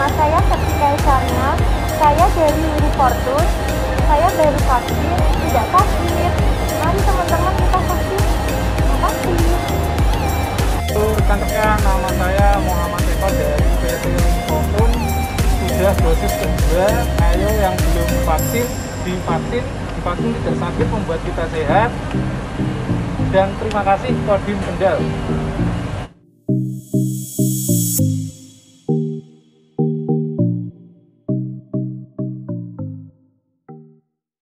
Nama saya Septika Isyarna, saya dari Unifortus. Saya baru vaksin, tidak sakit. Mari teman-teman kita vaksin. Terima kasih. Rekan-rekan, nama saya Muhammad Eko dari PT Unifortus. Sudah dosis kedua, ayo yang belum vaksin, divaksin. Divaksin tidak sakit, membuat kita sehat. Dan terima kasih Kodim Kendal.